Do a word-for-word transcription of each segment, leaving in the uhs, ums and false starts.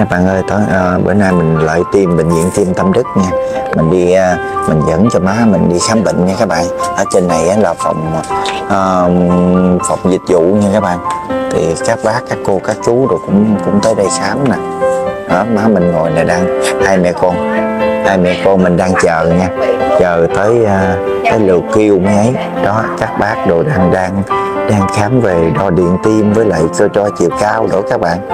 Các bạn ơi, tối à, bữa nay mình lại tiêm bệnh viện Tim Tâm Đức nha. Mình đi à, mình dẫn cho má mình đi khám bệnh nha các bạn. Ở trên này á, là phòng à, phòng dịch vụ nha các bạn. Thì các bác, các cô, các chú rồi cũng cũng tới đây khám nè. Đó, má mình ngồi này đang hai mẹ con, hai mẹ con mình đang chờ nha, chờ tới à, cái lượt kêu mấy ấy. Đó, các bác đồ đang đang đang khám về đo điện tim với lại cho cho chiều cao đó các bạn.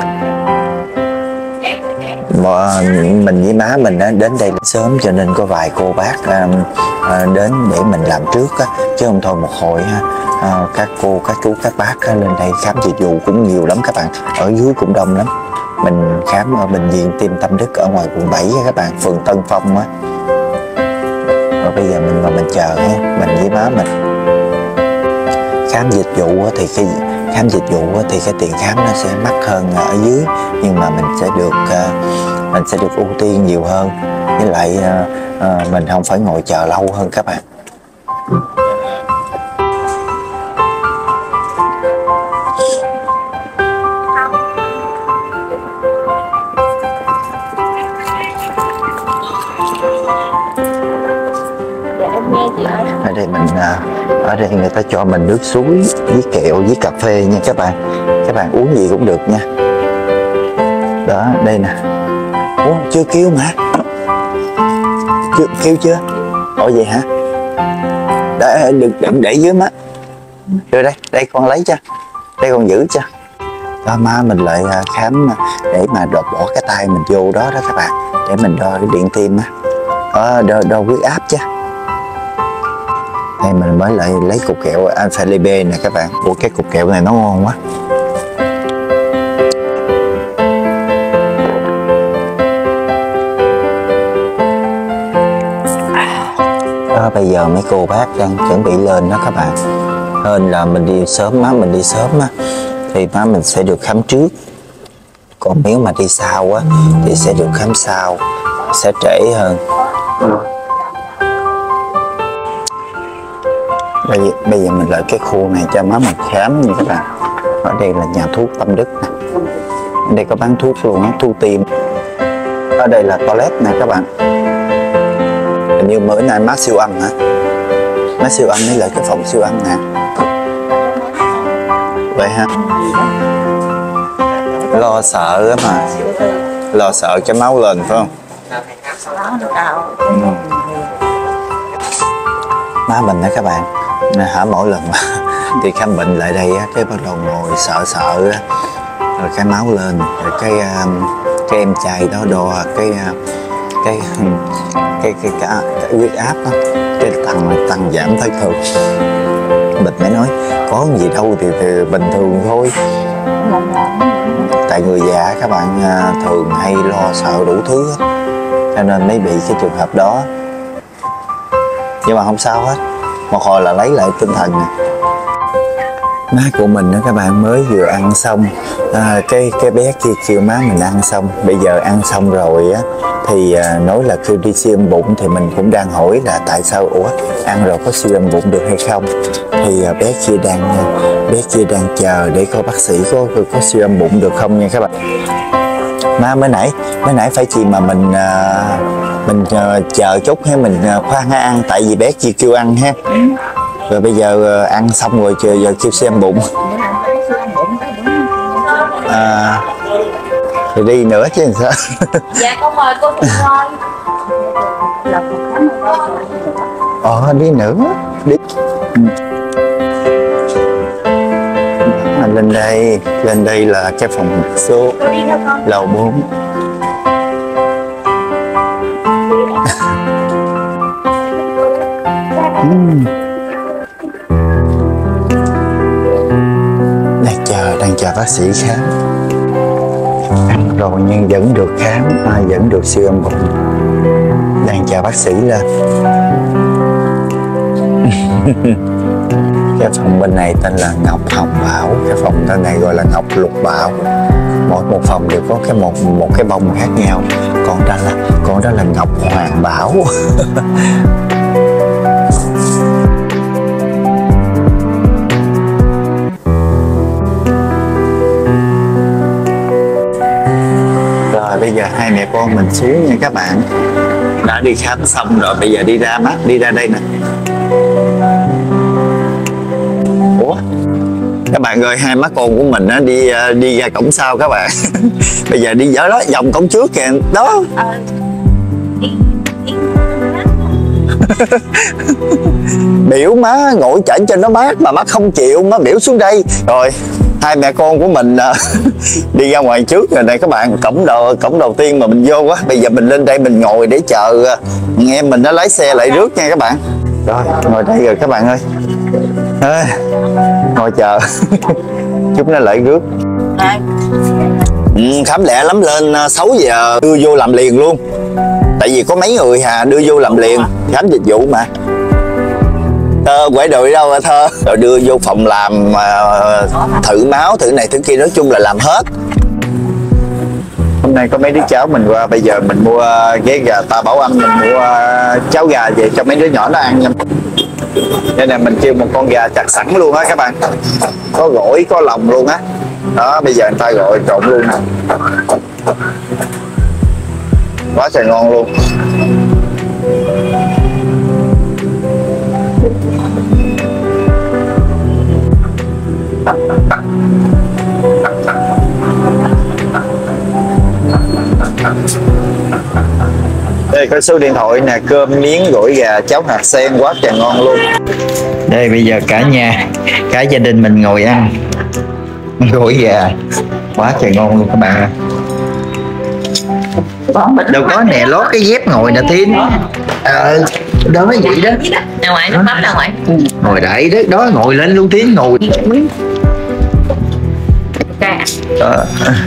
Mà mình với má mình á, đến đây sớm cho nên có vài cô bác à, à, đến để mình làm trước á, chứ không thôi một hồi ha, à, các cô các chú các bác á, lên đây khám dịch vụ cũng nhiều lắm các bạn, ở dưới cũng đông lắm. Mình khám ở bệnh viện Tim Tâm Đức ở ngoài quận bảy á các bạn, phường Tân Phong á. Rồi bây giờ mình vào mình chờ ha, mình với má mình khám dịch vụ á, thì cái khám dịch vụ á, thì cái tiền khám nó sẽ mắc hơn ở dưới, nhưng mà mình sẽ được uh, mình sẽ được ưu tiên nhiều hơn, với lại uh, uh, mình không phải ngồi chờ lâu hơn các bạn. Ở đây mình ở đây người ta cho mình nước suối với kẹo với cà phê nha các bạn. Các bạn uống gì cũng được nha. Đó, đây nè. Ủa, chưa kêu mà. Chưa, kêu chưa? Ủa vậy hả? Để, đừng, đừng để dưới má. Đưa đây, đây con lấy cho. Đây con giữ cho. Đó, má mình lại khám để mà đột bỏ cái tay mình vô đó đó các bạn. Để mình đo cái điện tim á. Đó, đo, đo huyết áp chứ. Đây mình mới lại lấy cục kẹo Alpha Libe nè các bạn. Ủa cái cục kẹo này nó ngon quá. Đó, bây giờ mấy cô bác đang chuẩn bị lên đó các bạn. Hên là mình đi sớm, má mình đi sớm á, thì má mình sẽ được khám trước. Còn nếu mà đi sau á thì sẽ được khám sau, sẽ trễ hơn. Bây giờ, bây giờ mình lại cái khu này cho má mình khám nha các bạn. Ở đây là nhà thuốc Tâm Đức nè. Ở đây có bán thuốc luôn á, thuốc tim. Ở đây là toilet nè các bạn. Hình như bữa nay má siêu âm hả? Má siêu âm mới lại cái phòng siêu âm nè. Vậy ha. Lo sợ á mà. Lo sợ cái máu lên phải không? Ừ. Má mình đó các bạn. Hả, mỗi lần mà đi khám bệnh lại đây á, cái bắt đầu ngồi sợ sợ á, rồi cái máu lên, rồi cái cái em trai đó đo cái cái cái cái cái, cái huyết áp đó, cái tăng tăng giảm thất thường. Mình mới nói có gì đâu thì, thì bình thường thôi. Tại người già các bạn thường hay lo sợ đủ thứ á, cho nên mới bị cái trường hợp đó. Nhưng mà không sao hết, một hồi là lấy lại tinh thần nè. Má của mình đó các bạn mới vừa ăn xong, à, cái cái bé kia kêu má mình ăn xong, bây giờ ăn xong rồi á thì à, nói là kêu đi siêu âm bụng, thì mình cũng đang hỏi là tại sao, ủa ăn rồi có siêu âm bụng được hay không, thì à, bé kia đang bé kia đang chờ để coi bác sĩ có có siêu âm bụng được không nha các bạn. Má mới nãy mới nãy phải chi mà mình à, mình uh, chờ chút hay mình uh, khoan ăn, tại vì bé kia kêu ăn ha. Rồi bây giờ uh, ăn xong rồi chờ giờ kêu xem bụng. À, rồi đi nữa chứ làm sao. Dạ con mời cô Thị thôi. Ờ đi nữa đi. À, lên đây lên đây là cái phòng số lầu bốn. Uhm. Đang chờ đang chờ bác sĩ khám. Ăn rồi nhưng vẫn được khám, à, vẫn được siêu âm bụng. Đang chờ bác sĩ lên. Cái phòng bên này tên là Ngọc Hồng Bảo, cái phòng tên này gọi là Ngọc Lục Bảo. Mỗi một phòng đều có cái một một cái bông khác nhau. Còn đó là còn đó là Ngọc Hoàng Bảo. hai mẹ con mình xuống nha các bạn. Đã đi khám xong rồi, bây giờ đi ra mắt, đi ra đây nè. Ủa? Các bạn ơi, hai má con của mình á, đi đi ra cổng sau các bạn. Bây giờ đi ở đó, vòng cổng trước kìa, đó. Biểu má ngồi chảnh cho nó mát mà má không chịu, má biểu xuống đây. Rồi hai mẹ con của mình đi ra ngoài trước rồi này các bạn. Cổng đầu cổng đầu tiên mà mình vô á. Bây giờ mình lên đây mình ngồi để chờ anh em mình nó lái xe lại rước nha các bạn. Rồi ngồi đây rồi các bạn ơi. À, ngồi chờ chút nó lại rước. Ừ, khám lẹ lắm, lên sáu giờ đưa vô làm liền luôn. Tại vì có mấy người hà đưa vô làm liền, khám dịch vụ mà. Thơ quẩy đội đâu hả Thơ? Rồi đưa vô phòng làm uh, thử máu, thử này thử kia, nói chung là làm hết. Hôm nay có mấy đứa cháu mình qua, bây giờ mình mua ghé gà ta bảo ăn, mình mua uh, cháo gà về cho mấy đứa nhỏ nó ăn nha. Nên là mình kêu một con gà chặt sẵn luôn á các bạn. Có gỏi, có lòng luôn á. Đó, bây giờ người ta gọi trộn luôn nè. Quá trời ngon luôn. Đây có số điện thoại nè, cơm miếng gỏi gà cháo hạt sen quá trời ngon luôn. Đây bây giờ cả nhà, cả gia đình mình ngồi ăn gỏi gà quá trời ngon luôn các bạn ơi. Đâu có nè, lót cái dép ngồi nè Tiến. Ờ, đó vậy đó. Ra ngoài nước mắm ra ngoài. Ngồi đẩy đó, đó ngồi lên luôn Tiến, ngồi. Đó.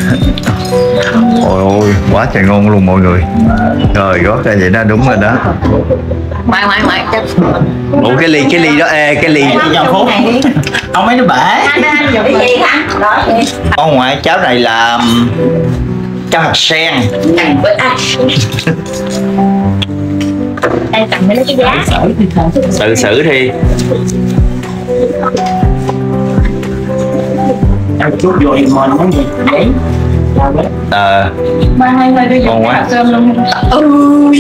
Ôi ôi, quá trời ngon luôn mọi người. Rồi gót ra vậy đó, đúng rồi đó. Ngoài ngoài ngoài. Ủa cái ly, cái ly đó, ê, cái ly ông ấy nó bể. Cái gì hả? Đó. Con ngoại cháo này là cháo hạt sen. Đây cầm lấy cái giá. Tự xử đi. Ăn chút vô thì ngon lắm gì đấy. Ờ. Ba hai người đưa ngon quá. cơm luôn. Ừ.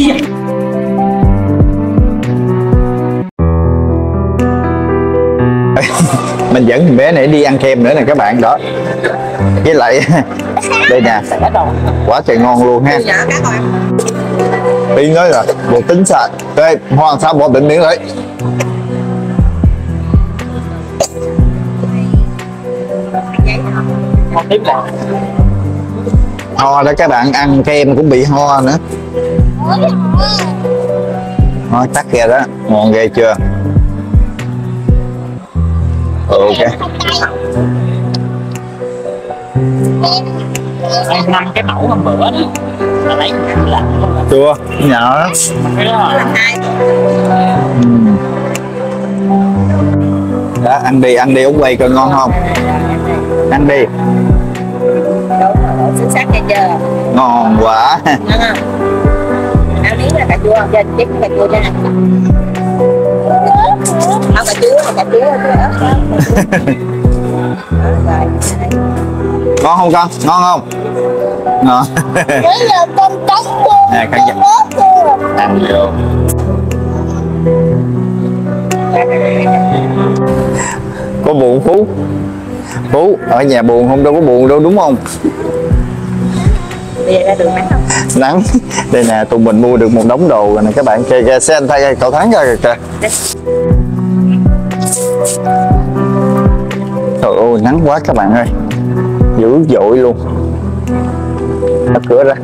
Mình dẫn thằng bé này đi ăn kem nữa nè các bạn đó. Với lại đây nè, quá trời ngon luôn ha. Tiên nói rồi, bộ tính sạch. Đây, Hoàng sao bỏ định miếng đấy. Một tiếp là Ho đó các bạn, ăn kem cũng bị ho nữa. Ho tắt kìa đó, ngon ghê chưa? Ok. ăn năm cái mẫu hôm bữa đó là lấy làm Chưa, nhỏ lắm. cái đó là Đó, ăn đi, ăn đi, ống quay coi ngon không? Ăn đi. Đúng, chính xác nghe chưa? Ngon quá. Ngon không? Ăn miếng là cà chua, cho chích cà chua cho nè. Không cà chua, cà chua, cà chua. Ngon không con? Ngon không? Ngon. Bây giờ con cắt luôn. Nè, cắt giật. Ăn vô. Có buồn Phú? Phú, ở nhà buồn không? Đâu có buồn đâu đúng không? Bây giờ ra đường nắng không? Nắng. Đây nè, tụi mình mua được một đống đồ rồi nè các bạn. Kìa kìa, xe anh thay cậu Thắng ra kìa kìa. Trời ơi, nắng quá các bạn ơi. Dữ dội luôn. Đập cửa ra.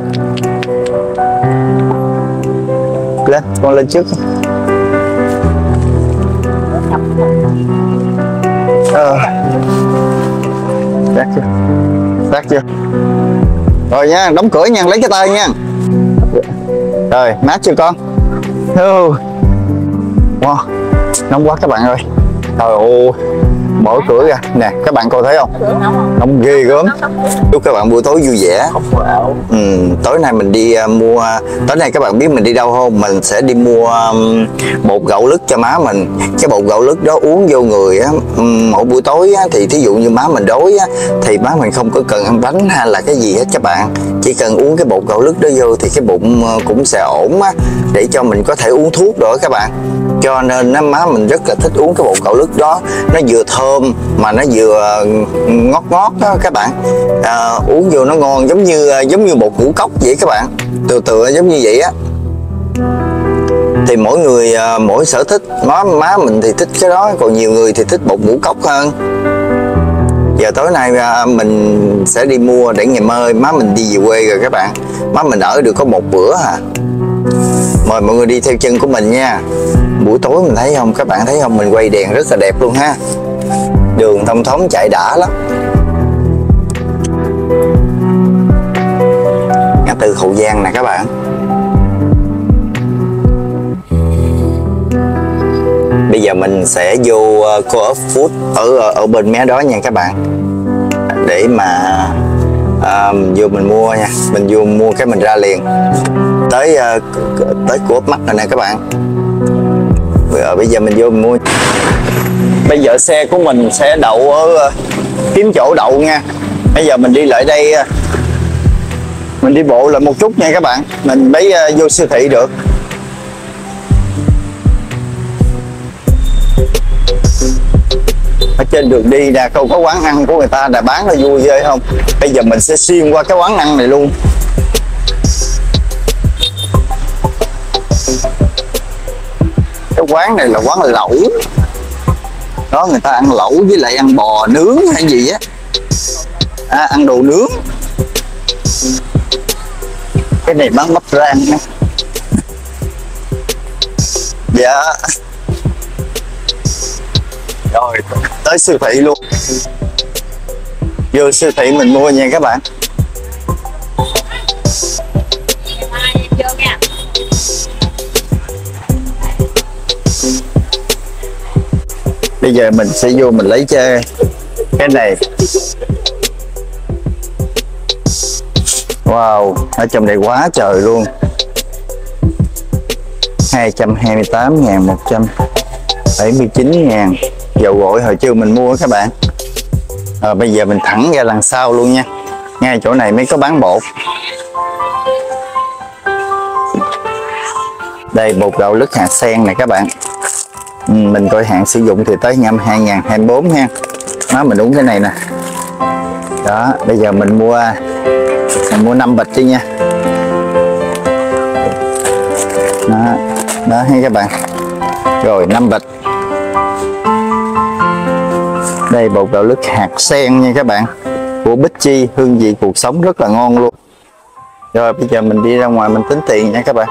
Lên, con lên trước. Ờ. Xác chưa? Xác chưa? Rồi nha, đóng cửa nha, lấy cái tay nha. Rồi, mát chưa con? Wow, nóng quá các bạn ơi. Trời ơi, mở cửa ra nè, các bạn coi thấy không? Nóng ghê gớm. Chúc các bạn buổi tối vui vẻ. Ừ, tối nay mình đi uh, mua tối nay các bạn biết mình đi đâu không? Mình sẽ đi mua um, bột gạo lứt cho má mình. Cái bột gạo lứt đó uống vô người á, um, mỗi buổi tối á, thì thí dụ như má mình đói á, thì má mình không có cần ăn bánh hay là cái gì hết các bạn, chỉ cần uống cái bột gạo lứt đó vô thì cái bụng uh, cũng sẽ ổn á, để cho mình có thể uống thuốc rồi các bạn. Cho nên á, má mình rất là thích uống cái bột gạo lứt đó, nó vừa thơm mà nó vừa ngót ngót đó các bạn. À, uống vô nó ngon, giống như giống như bột ngũ cốc vậy các bạn, từ từ giống như vậy á. Thì mỗi người mỗi sở thích, má má mình thì thích cái đó, còn nhiều người thì thích bột ngũ cốc hơn. Giờ tối nay mình sẽ đi mua để ngày mai má mình đi về quê rồi các bạn. Má mình ở được có một bữa à. Mời mọi người đi theo chân của mình nha. Buổi tối mình thấy không, các bạn thấy không, mình quay đèn rất là đẹp luôn ha. Đường thông thống chạy đã lắm. Ngã tư Hậu Giang nè các bạn. Bây giờ mình sẽ vô Co-op Food ở ở bên mé đó nha các bạn, để mà à, vô mình mua nha. Mình vô mua cái mình ra liền tới uh, tới Co-op Mart rồi nè các bạn. Rồi bây giờ mình vô mình mua. Bây giờ xe của mình sẽ đậu ở uh, kiếm chỗ đậu nha. Bây giờ mình đi lại đây, uh, mình đi bộ lại một chút nha các bạn, mình mới uh, vô siêu thị được. Ở trên đường đi nè, không có quán ăn của người ta đã bán là vui ghê không. Bây giờ mình sẽ xuyên qua cái quán ăn này luôn. Cái quán này là quán lẩu đó, người ta ăn lẩu với lại ăn bò nướng hay gì á, à, ăn đồ nướng. Cái này bán bắp rang nữa. Dạ. Rồi tới siêu thị luôn. Vô siêu thị mình mua nha các bạn. Bây giờ mình sẽ vô mình lấy chơi cái này. Wow, ở trong đây quá trời luôn. Hai trăm hai mươi tám ngàn, một trăm bảy mươi chín ngàn. Dầu gội hồi trưa mình mua các bạn. À, bây giờ mình thẳng ra đằng sau luôn nha. Ngay chỗ này mới có bán bột. Đây bột gạo lứt hạt sen này các bạn. Ừ, mình coi hạn sử dụng thì tới năm hai nghìn không trăm hai mươi tư ha. Đó, mình uống cái này nè. Đó, bây giờ mình mua mình mua năm bịch đi nha. Đó, đó hay các bạn. Rồi năm bịch. Đây bột gạo lứt hạt sen nha các bạn, của Bích Chi, hương vị cuộc sống rất là ngon luôn. Rồi bây giờ mình đi ra ngoài mình tính tiền nha các bạn.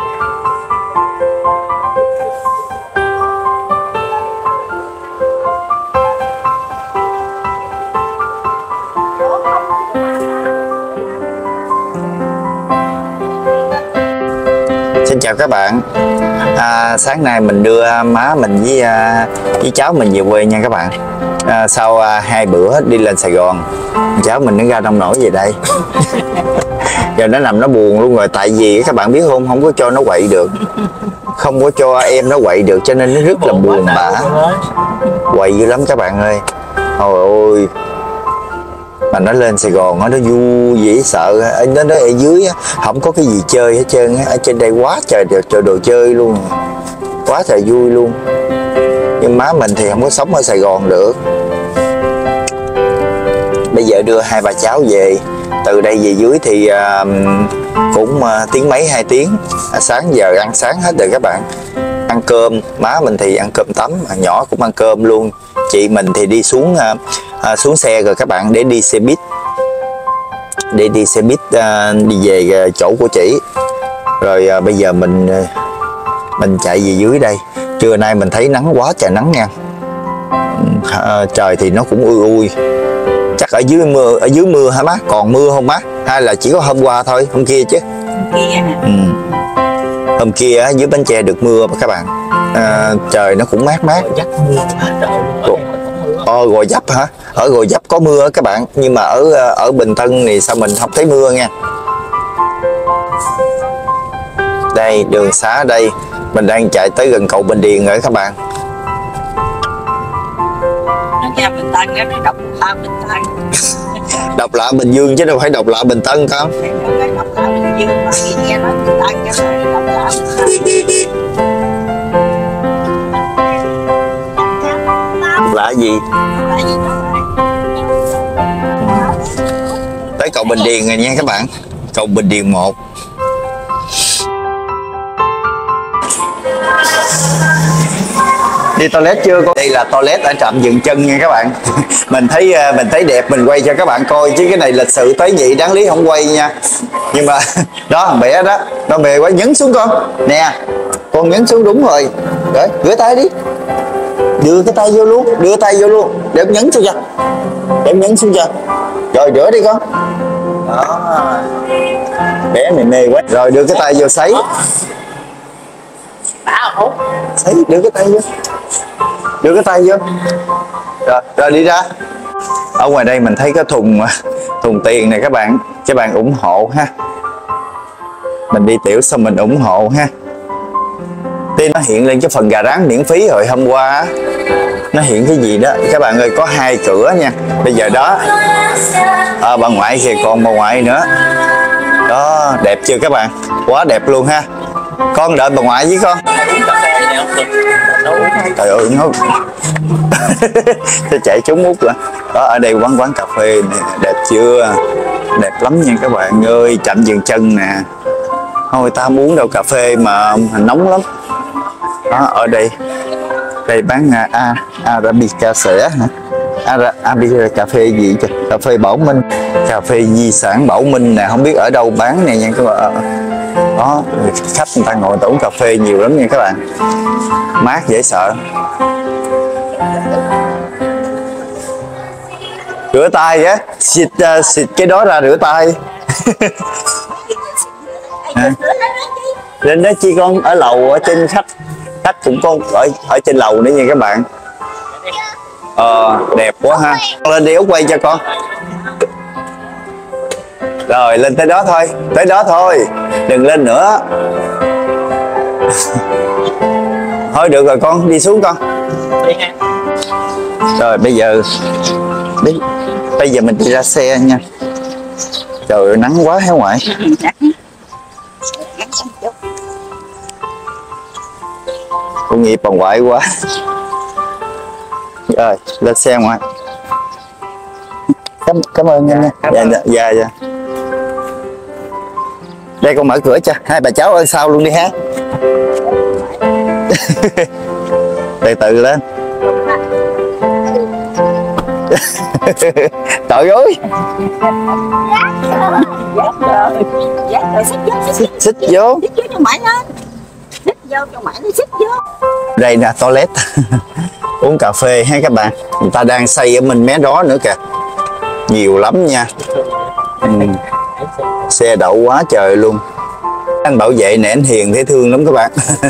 Xin chào các bạn. À, sáng nay mình đưa má mình với à, với cháu mình về quê nha các bạn. À, sau à, hai bữa đi lên Sài Gòn, cháu mình nó ra nông nổi về đây. Giờ nó nằm nó buồn luôn rồi, tại vì các bạn biết không, không có cho nó quậy được, không có cho em nó quậy được, cho nên nó rất là buồn bã, quậy dữ lắm các bạn ơi. Ôi ôi, mà nó lên Sài Gòn nó vui dễ sợ. Nó nói ở dưới không có cái gì chơi hết trơn, ở trên đây quá trời trời đồ chơi luôn, quá trời vui luôn. Nhưng má mình thì không có sống ở Sài Gòn được. Bây giờ đưa hai bà cháu về, từ đây về dưới thì uh, cũng uh, tiếng mấy hai tiếng. À, sáng giờ ăn sáng hết rồi các bạn. Ăn cơm, má mình thì ăn cơm tấm, nhỏ cũng ăn cơm luôn. Chị mình thì đi xuống uh, uh, xuống xe rồi các bạn, để đi xe buýt, để đi xe buýt uh, đi về uh, chỗ của chị. Rồi uh, bây giờ mình uh, mình chạy về dưới đây. Trưa nay mình thấy nắng quá trời nắng nha. À, trời thì nó cũng ui ui. Chắc ở dưới mưa, ở dưới mưa hả má? Còn mưa không má? Hay là chỉ có hôm qua thôi, hôm kia chứ? Hôm kia nè. Ừ. Hôm kia á, dưới Bến Tre được mưa các bạn. À, trời nó cũng mát mát. Chắc mưa quá trời luôn. Ờ, Gò Vấp hả? Ở Gò Vấp có mưa các bạn, nhưng mà ở ở Bình Tân thì sao mình không thấy mưa nha. Đây, đường xá đây, mình đang chạy tới gần cầu Bình Điền rồi các bạn. Nó nghe Bình Tân nó nói độc lạ Bình Tân. Độc lạ Bình Dương chứ đâu phải độc lạ Bình Tân con. Nó nói độc lạ Bình Dương mà khi nghe nói Bình Tân cho nó độc lạ Bình Tân. Lạ gì? Tại vì nó Tới cầu Bình Điền rồi nha các bạn. Cầu Bình Điền một. Đi toilet chưa con? Đây là toilet ở trạm dừng chân nha các bạn. Mình thấy mình thấy đẹp mình quay cho các bạn coi, chứ cái này lịch sự tới vậy đáng lý không quay nha. Nhưng mà đó thằng bé đó, nó mê quá, nhấn xuống con. Nè, con nhấn xuống đúng rồi. Rồi, rửa tay đi. Đưa cái tay vô luôn, đưa tay vô luôn. Để em nhấn xuống cho. Để em nhấn xuống cho. Rồi rửa đi con. Đó. Bé này mê quá. Rồi đưa cái tay vô sấy. bảo hút. Sấy, đưa cái tay vô. Đưa cái tay vô. Rồi, rồi đi ra. Ở ngoài đây mình thấy cái thùng thùng tiền này các bạn. Các bạn ủng hộ ha. Mình đi tiểu xong mình ủng hộ ha. Tin nó hiện lên cái phần gà rán miễn phí hồi hôm qua. Nó hiện cái gì đó các bạn ơi, có hai cửa nha. Bây giờ đó à, bà ngoại kìa, còn bà ngoại nữa. Đó, đẹp chưa các bạn? Quá đẹp luôn ha. Con đợi bà ngoại với con. Uống cà phê này không được. Nó uống hay. Trời ơi nó tôi chạy trốn mút rồi. Đó, ở đây quán quán cà phê này đẹp chưa? Đẹp lắm nha các bạn ơi. Trạm dừng chân nè. Thôi ta không uống đâu cà phê mà nóng lắm. Đó, ở đây đây bán a Arabica sữa hả? Ara, Arabica cà phê gì chứ? Cà phê Bảo Minh, cà phê di sản Bảo Minh nè, không biết ở đâu bán nè nha các bạn. Đó, khách người ta ngồi tủ cà phê nhiều lắm nha các bạn. Mát dễ sợ. Rửa tay á, xịt uh, xịt cái đó ra rửa tay. À. Lên đó chi con, ở lầu ở trên khách khách cũng có ở ở trên lầu nữa nha các bạn. Ờ đẹp quá ha. Lên đi Út quay cho con. Rồi lên tới đó thôi, tới đó thôi, đừng lên nữa. Thôi được rồi con, đi xuống con. Rồi bây giờ đi, bây giờ mình đi ra xe nha. Trời ơi, nắng quá hả ngoại. Cô nghiệp bà ngoại quá. Rồi lên xe ngoại. Cảm, cảm ơn nha. Dạ, dạ dạ dạ. Đây con mở cửa cho hai bà cháu ở sau luôn đi ha. Từ từ lên. Trời ơi. Xích xích vô. Xích vô cho mãi lên. Xích vô cho mãi nó xích vô. Đây nè toilet. Uống cà phê ha các bạn. Người ta đang xây ở bên mé đó nữa kìa. Nhiều lắm nha. Ừ. Xe đậu quá trời luôn. Anh bảo vệ này anh hiền dễ thương lắm các bạn.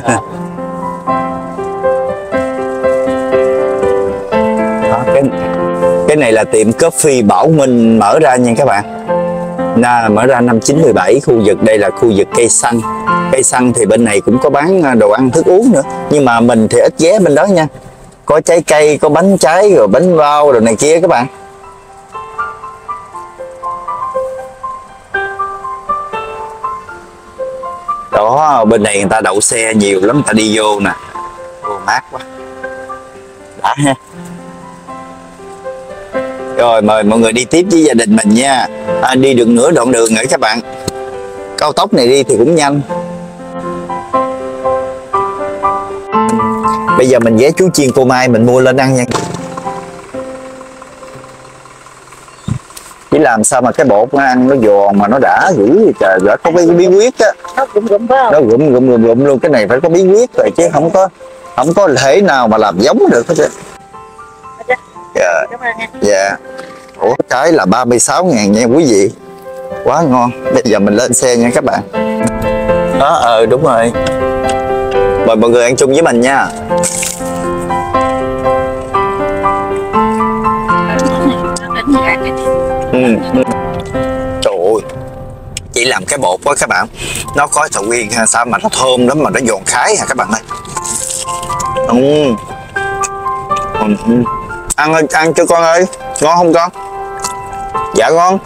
Đó, cái, cái này là tiệm coffee Bảo Minh mở ra nha các bạn. Nà, mở ra năm chín bảy. Khu vực đây là khu vực cây xăng. Cây xăng thì bên này cũng có bán đồ ăn thức uống nữa. Nhưng mà mình thì ít ghé bên đó nha. Có trái cây, có bánh trái, rồi bánh bao, rồi này kia các bạn. Đó, bên này người ta đậu xe nhiều lắm, người ta đi vô nè. Ô, mát quá. Đã ha. Rồi mời mọi người đi tiếp với gia đình mình nha. À, đi được nửa đoạn đường nữa các bạn. Cao tốc này đi thì cũng nhanh. Bây giờ mình ghé chú chiên cô Mai mình mua lên ăn nha. Chỉ làm sao mà cái bột nó ăn nó giòn mà nó đã dữ vậy trời, đã có cái bí quyết á. Nó gụm gụm phải không? Nó gụm gụm gụm gụm luôn, cái này phải có bí quyết rồi chứ không có không có thể nào mà làm giống được hết trơn. Dạ. Dạ. Ủa cái là ba mươi sáu ngàn nha quý vị. Quá ngon. Bây giờ mình lên xe nha các bạn. Đó ờ đúng rồi. Mời mọi người ăn chung với mình nha. Ừ. Ừ. Trời ơi, chỉ làm cái bột đó các bạn, nó có sầu riêng ha, sao mà nó thơm lắm mà nó giòn khái hả các bạn ơi. Ừ. Ừ. Ăn ơi, ăn cho con ơi, ngon không con? Dạ ngon.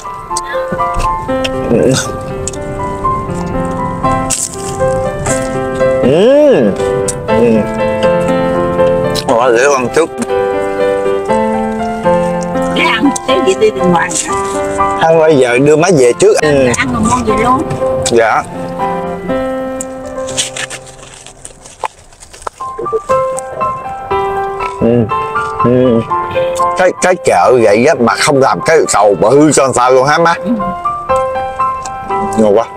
Ừ. Ừ. Ừ. Ủa, để con chút. Để ăn cái gì đi bên ngoài hả? Ăn bây giờ đưa má về trước. Ừ. Ăn mà ngon gì luôn. Dạ. Ừ. Ừ. Cái cái chợ vậy á mà không làm cái cầu bự cho sao luôn hả má? Ngon quá.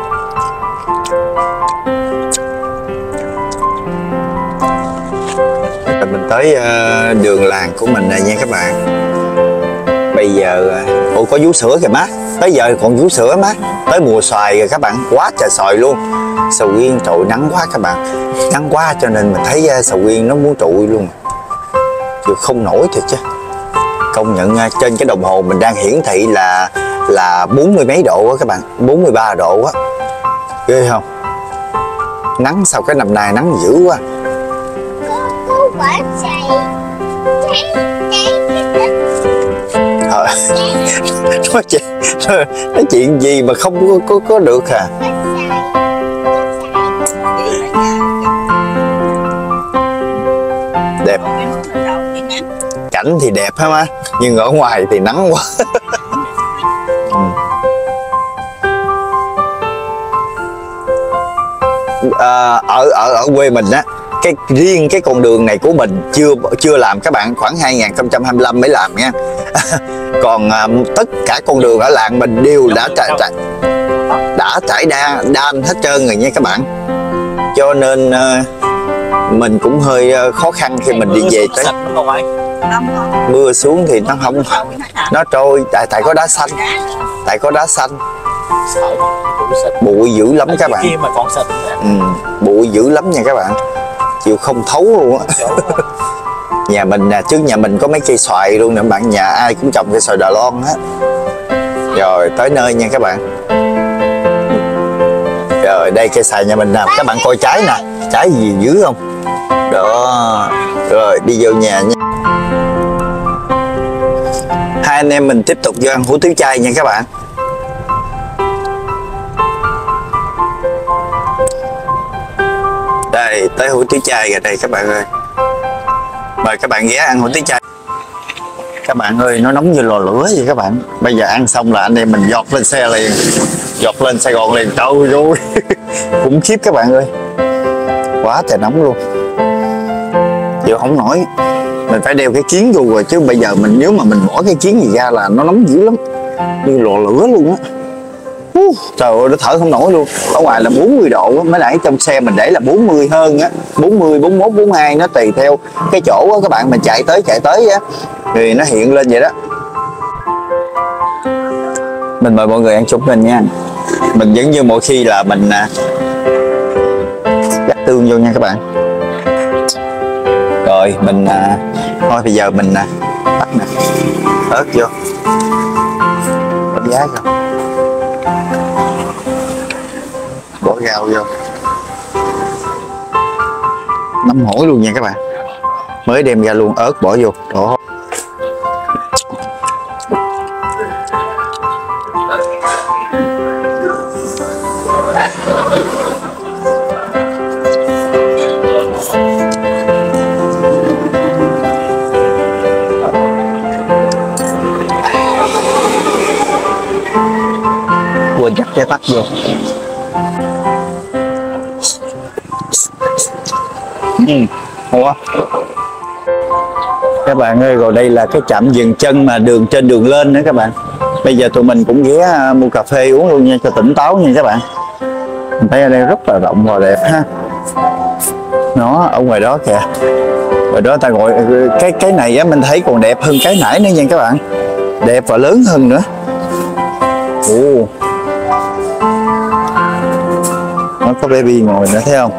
Mình tới uh, đường làng của mình rồi nha các bạn. Bây giờ ủa có vú sữa kìa má, tới giờ còn vú sữa má, tới mùa xoài rồi các bạn, quá trời xoài luôn. Sầu riêng trội nắng quá các bạn, nắng quá cho nên mình thấy uh, sầu riêng nó muốn trụi luôn, chứ không nổi thiệt chứ. Công nhận uh, trên cái đồng hồ mình đang hiển thị là là bốn mươi mấy độ á các bạn, bốn mươi ba độ á, ghê không? Nắng sao cái năm nay nắng dữ quá. Cô quả xài cháy cháy Thôi, nói chuyện, nói chuyện gì mà không có, có, có được hả? Đẹp. Cảnh thì đẹp ha má, nhưng ở ngoài thì nắng quá. à, ở ở ở quê mình á, cái riêng cái con đường này của mình chưa chưa làm các bạn, khoảng hai nghìn không trăm hai mươi lăm mới làm nha. Còn à, tất cả con đường ở làng mình đều đã trải trải đã trải đa đan hết trơn rồi nha các bạn, cho nên à, mình cũng hơi khó khăn khi mình đi về tới. Mưa xuống thì nó không, nó trôi tại tại có đá xanh, tại có đá xanh. Bụi dữ lắm các bạn. Ừ, bụi dữ lắm nha các bạn, chịu không thấu luôn á. Nhà mình nè, trước nhà mình có mấy cây xoài luôn nè bạn, nhà ai cũng trồng cây xoài Đà Loan á. Rồi tới nơi nha các bạn. Rồi đây cây xoài nhà mình nè, các bạn coi trái nè, trái gì dữ không? Đó, rồi đi vô nhà nha. Hai anh em mình tiếp tục vô ăn hủ tiếu chay nha các bạn. Đây, tới hủ tiếu chay rồi đây các bạn ơi. Mời các bạn ghé ăn hủ tiếu chay. Các bạn ơi, nó nóng như lò lửa vậy các bạn. Bây giờ ăn xong là anh em mình giọt lên xe liền, giọt lên Sài Gòn liền. Trời ơi, khủng khiếp các bạn ơi, quá trời nóng luôn, chịu không nổi. Mình phải đeo cái kiến vô rồi, chứ bây giờ mình nếu mà mình bỏ cái kiến gì ra là nó nóng dữ lắm, như lò lửa luôn á. Uh, trời ơi, nó thở không nổi luôn. Ở ngoài là bốn mươi độ, mới nãy trong xe mình để là bốn mươi hơn á, bốn mươi, bốn mươi mốt, bốn mươi hai, nó tùy theo cái chỗ á các bạn, mình chạy tới chạy tới á thì nó hiện lên vậy đó. Mình mời mọi người ăn chung mình nha. Mình vẫn như mỗi khi là mình gắp tương vô nha các bạn. Rồi mình à, thôi bây giờ mình à, bắt nè, ớt vô, bấm giá vô, bỏ rau vô, nấm hổi luôn nha các bạn, mới đem ra luôn, ớt bỏ vô. Đó. Quên dắt cái tắt vô. Ừ, ủa. Các bạn ơi, rồi đây là cái trạm dừng chân mà đường trên đường lên nữa các bạn. Bây giờ tụi mình cũng ghé mua cà phê uống luôn nha, cho tỉnh táo nha các bạn. Mình thấy ở đây rất là rộng và đẹp ha. Nó ở ngoài đó kìa, rồi đó ta gọi cái cái này á, mình thấy còn đẹp hơn cái nãy nữa nha các bạn, đẹp và lớn hơn nữa. Ồ, nó có baby ngồi nữa thấy không?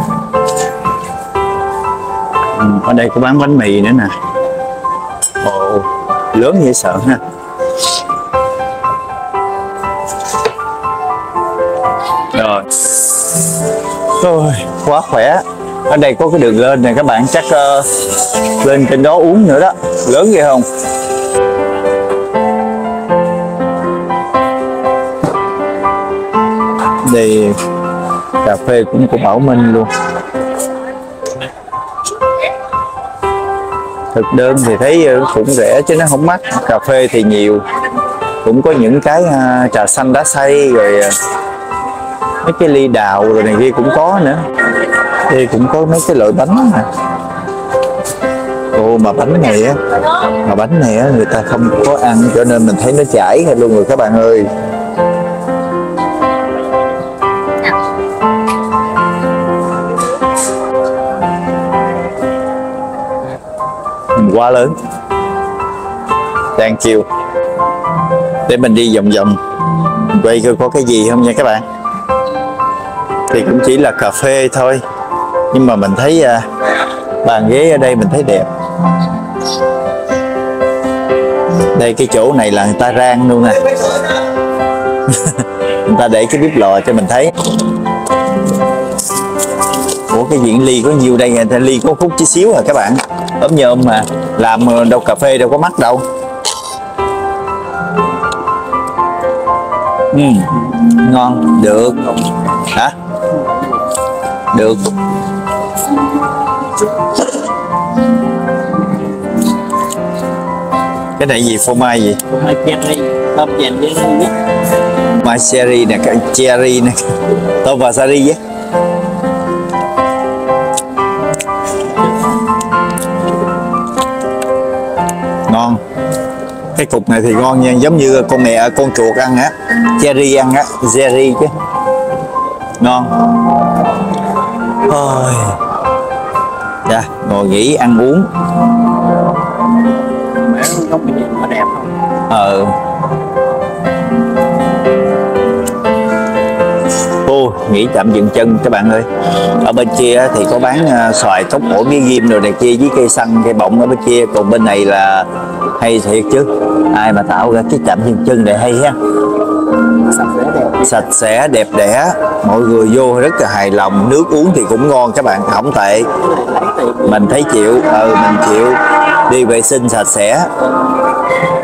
Ừ, ở đây có bán bánh mì nữa nè. Ồ, Ồ, lớn dễ sợ ha. Rồi. Ôi, quá khỏe. Ở đây có cái đường lên này các bạn, chắc uh, lên trên đó uống nữa đó. Lớn ghê không? Đây cà phê cũng của Bảo Minh luôn. Thực đơn thì thấy cũng rẻ chứ nó không mắc. Cà phê thì nhiều. Cũng có những cái uh, trà xanh đá xay rồi uh, mấy cái ly đào rồi này kia cũng có nữa. Đây cũng có mấy cái loại bánh nè. Ồ mà bánh này á, mà bánh này á người ta không có ăn cho nên mình thấy nó chảy hết luôn rồi các bạn ơi. Quá lớn. Thank you. Để mình đi vòng vòng quay coi có cái gì không nha các bạn. Thì cũng chỉ là cà phê thôi, nhưng mà mình thấy à, bàn ghế ở đây mình thấy đẹp. Đây cái chỗ này là người ta rang luôn nè. Người ta để cái bếp lò cho mình thấy. Ủa cái diện ly có nhiều đây, người ta ly có khúc chút xíu à các bạn. Ốm nhôm mà làm đâu cà phê đâu có mắc đâu. Ừ, ngon, được. Hả? Được. Cái này gì, phô mai gì? Phô mai cherry, tôm vàng với nước. Mai cherry nè, cái cherry nè, tôm và sari á. Ngon. Cái cục này thì ngon nha, giống như con mẹ con chuột ăn á, cherry ăn á, cherry chứ. Ngon. Ôi. Dạ, ngồi nghỉ ăn uống. Mẹ không bị nó đẹp không? Ờ. Ô, nghỉ tạm dừng chân các bạn ơi. Ở bên kia thì có bán uh, xoài cốc ổ miếng ghim rồi này kia với cây xăng cây bọng ở bên kia, còn bên này là hay thiệt chứ. Ai mà tạo ra cái tạm dừng chân này hay ha. Sạch sẽ đẹp. Sạch sẽ đẹp đẽ, mọi người vô rất là hài lòng, nước uống thì cũng ngon các bạn, không tệ. Mình thấy chịu, ừ mình chịu, đi vệ sinh sạch sẽ.